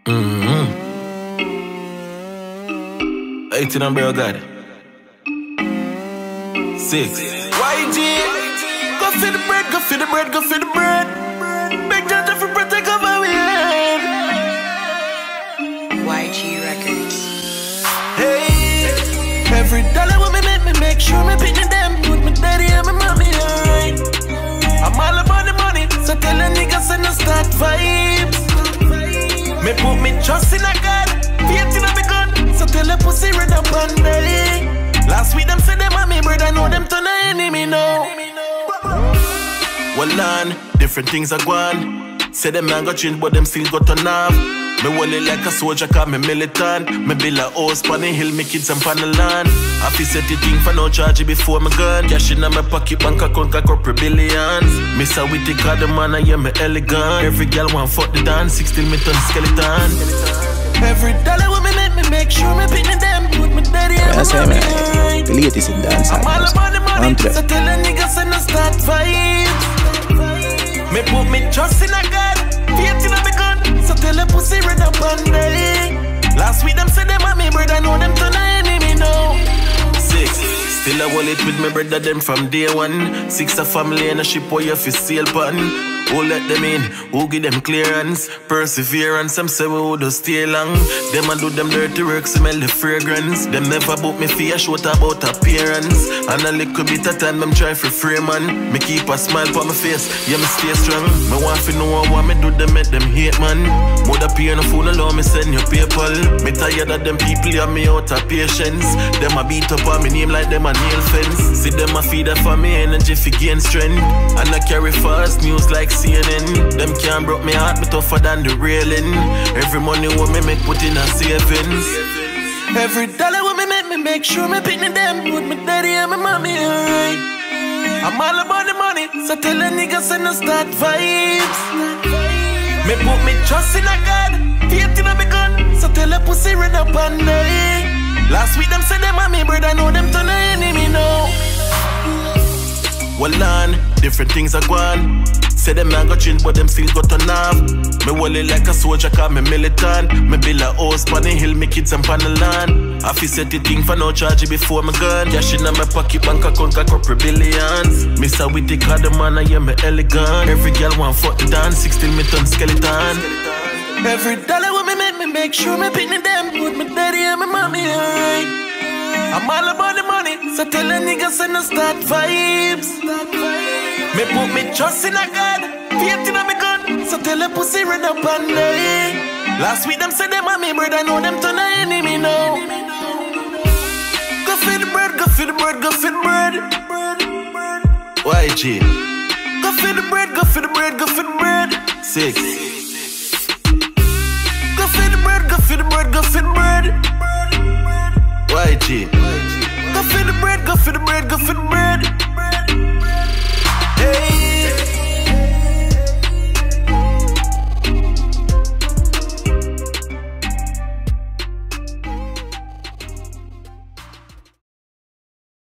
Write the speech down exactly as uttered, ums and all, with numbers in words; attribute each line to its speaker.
Speaker 1: Mm-hmm. eighteen on Bro God. Six. Y G. Go for the bread, go for the bread, go for the bread. Big judge for protect over we head.
Speaker 2: Y G Records.
Speaker 1: Hey, every dollar when me make me make sure me pick them with my daddy and my mommy, alright. I'm all about the money, so tell a niggas and I start vibes. Me put me trust in a God, faith in a me gun, so tell a pussy red up on belly. Last week them said them a me brother, know them turn a enemy now. Well on, different things are gone. Say them man got change but them still got turn off. Me wally like a soldier cause me militant. Me build a house pan the hill, me kids and pan the land. I fi set the thing for no charge before me gun. Cash in my pocket, bank account got couple billions. Miss a witty cause the man I hear me elegant. Every girl want fuck the dance, sixteen me ton skeleton. Every dollar when me make me make sure me pick them with me daddy and my mommy.
Speaker 3: The latest in dance.
Speaker 1: I'm all about the money, so tell a niggas and I start vibes. Me put me trust in a God, faith in a me gun, so tell a pussy red up on belly. Last week them said them a me brother, know them turn a enemy now. Six, still a wallet with me brother them from day one. Six a family and a ship where you fi sail pan. Who let them in, who give them clearance, perseverance, them say we would stay long. Them a do them dirty work, smell the fragrance. Them never book me for a short about appearance. And a little bit of time them try for free man. Me keep a smile for my face, yeah me stay strong. Me want to know what me do, them make them hate man. Mother pay on the phone alone, me send you PayPal. Me tired of them people, yeah me out of patience. Them a beat up on me name like them a nail fence. See them a feed up for me energy for gain strength. And I carry fast news like C N N. Them can't broke me heart, me tougher than the railing. Every money when me make put in a savings. Every dollar when me make me make sure me pick them with my daddy and my mommy, alright. I'm all about the money, so tell a niggas and I start vibes. Me put me trust in a God, faith in a me gun, so tell a pussy red up on belly. Last week them said them a me brother, know them turn a enemy now. Well on, different things are gone. Say them man got change but them still got turn off. Me wally like a soldier cause me militant. Me build a house pan the hill, me kids and pan the land. I fi set the thing for no charge before me gun. Cash in my pocket, bank account got couple billions. Miss a witty cause the man I hear me elegant. Every girl want fuck the dance, sixteen me ton skeleton. Every dollar when me make me make sure me pick them with my daddy and my mommy, alright. I'm all about the money, so tell a niggas and I start vibes. Me put me trust in a God, faith in a me gun, so tell a pussy red up on belly. Last week them said them a me brother, know them turn a enemy now. Go for the bread, go for the bread, go for the bread. Y G. Go for the bread, go for the bread, go for the bread. Six. Go for the bread, go for the bread, go for the bread.